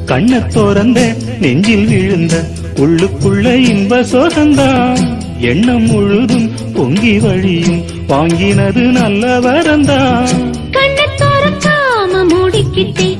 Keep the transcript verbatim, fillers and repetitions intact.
கண்ண தோறந்த நெஞ்சில் விழுந்த உள்ளுக்குள்ள இன்ப சோகந்தான் எண்ணம் முழுதும் பொங்கி வழியும் வாங்கினது நல்ல வரந்தான் கண்ண தோறக்காம மூடிக்கிட்டே